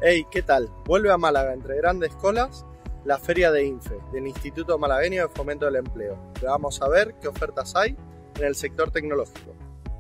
Hey, ¿qué tal? Vuelve a Málaga, entre grandes colas, la feria de INFE, del Instituto Malagueño de Fomento del Empleo. Vamos a ver qué ofertas hay en el sector tecnológico.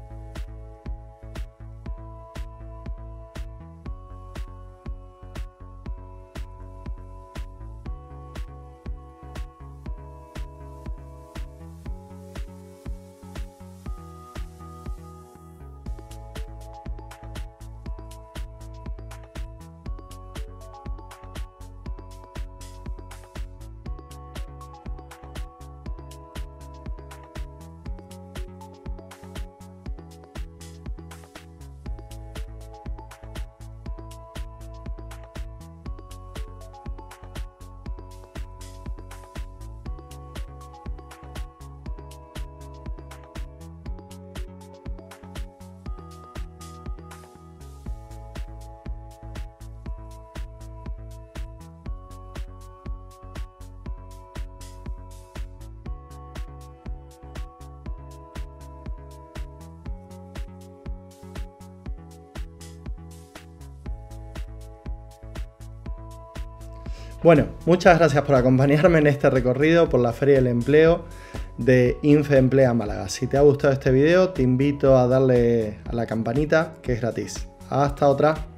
Bueno, muchas gracias por acompañarme en este recorrido por la Feria del Empleo de INFE Emplea Málaga. Si te ha gustado este video, te invito a darle a la campanita, que es gratis. Hasta otra.